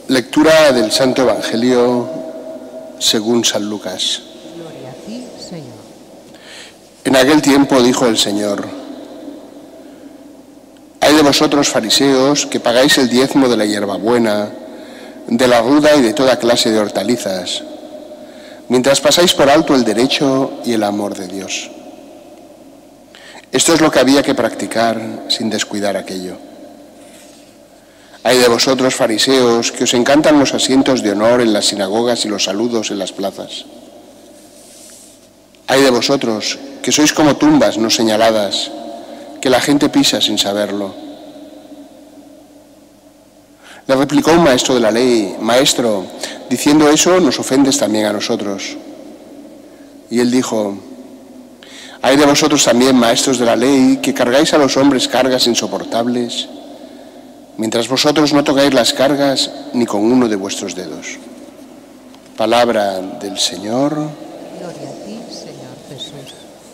Lectura del Santo Evangelio según San Lucas. Gloria a ti, Señor. En aquel tiempo dijo el Señor: Hay de vosotros, fariseos, que pagáis el diezmo de la hierbabuena, de la ruda y de toda clase de hortalizas, mientras pasáis por alto el derecho y el amor de Dios. Esto es lo que había que practicar sin descuidar aquello. Hay de vosotros, fariseos, que os encantan los asientos de honor en las sinagogas y los saludos en las plazas. Hay de vosotros, que sois como tumbas no señaladas, que la gente pisa sin saberlo. Le replicó un maestro de la ley: Maestro, diciendo eso nos ofendes también a nosotros. Y él dijo: Hay de vosotros también, maestros de la ley, que cargáis a los hombres cargas insoportables, mientras vosotros no tocáis las cargas ni con uno de vuestros dedos. Palabra del Señor. Gloria a ti, Señor Jesús.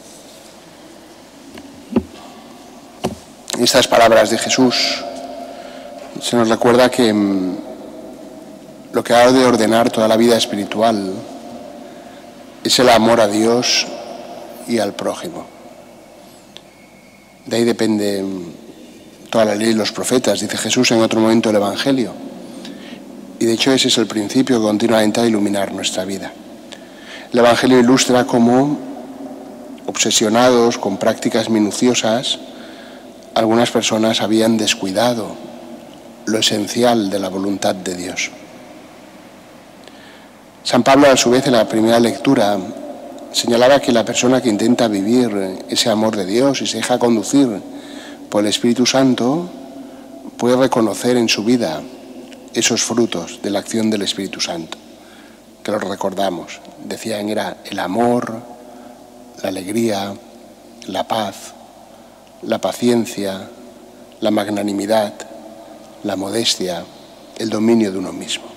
Estas palabras de Jesús se nos recuerda que lo que ha de ordenar toda la vida espiritual es el amor a Dios y al prójimo. De ahí depende toda la ley y los profetas, dice Jesús en otro momento del Evangelio. Y de hecho ese es el principio que continuamente ha de iluminar nuestra vida. El Evangelio ilustra cómo, obsesionados con prácticas minuciosas, algunas personas habían descuidado lo esencial de la voluntad de Dios. San Pablo, a su vez, en la primera lectura, señalaba que la persona que intenta vivir ese amor de Dios y se deja conducir por el Espíritu Santo puede reconocer en su vida esos frutos de la acción del Espíritu Santo, que los recordamos. Decían, era el amor, la alegría, la paz, la paciencia, la magnanimidad, la modestia, el dominio de uno mismo.